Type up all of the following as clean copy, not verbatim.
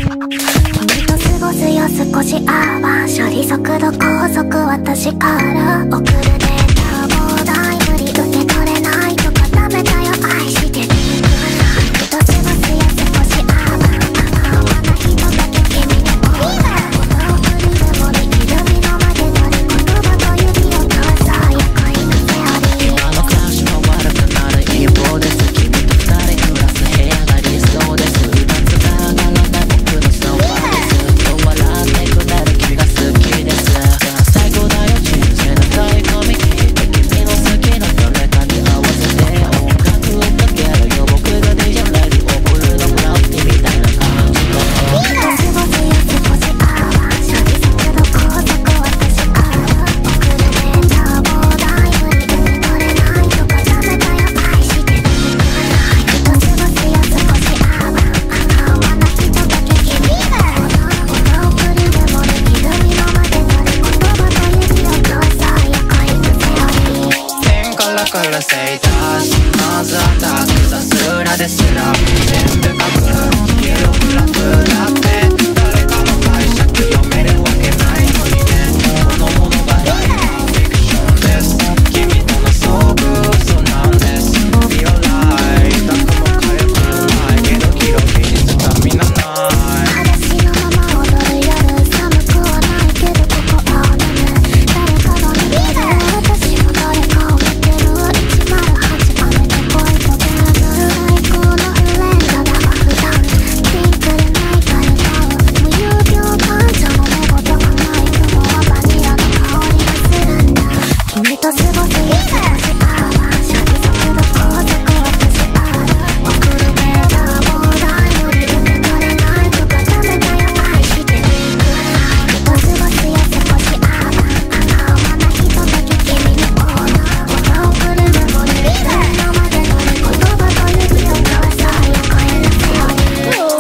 君と過ごすよ少し処理速度高速私から送るデータ膨大無理受け取れないとかダメだよ愛してる君と過ごすよ少し合わない人だけ君にも音を振りでもできる身のまで乗り言葉と指を交わさや恋のセオリー今の暮らしは悪くなる一方です。君と二人暮らす部屋が理想です。二つが上がらない僕のソファーです。今日笑ってくれる君が好きです。最高だよ人生の醍醐味聞いて君の好きな誰かに合わせて音楽をかけるよ僕が DJ レディオブルーのブラウティみたいな感じの過ごすよ少し処理速度高速私から送るデータ膨大無理受け取れないとかダメだよ愛してる君と過ごすよ少し合わない人だけ君が音を振りでもできる身のまで乗り言葉と指を交わさや恋のセオリー天からからせいたしまずアタックさすらですら全部書くヒエログラフだって誰かの解釈読めるわけないのにねこの物語はフィクションです君との遭遇嘘なんですリアライ痛くも痒くもないけど広い実がみんなない裸足のまま踊る夜寒くはないけどここを飲む誰かの見てる私も誰かを見てる108雨の恋と出会う最高のフレンドだ普段ピンクでないから歌う無遊病感情の寝言がない雲はバニラの香りがするんだ君と過ごすよ少し処理速度高速私から送るデータ膨大無理受け取れないとかダメだよ愛してる君と過ごすよ少し合わない人だけ君に音を送るメモリー今までの言葉と指を交わさや恋のセオリー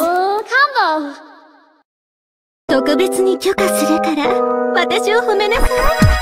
特別に許可するから私を褒めなさい。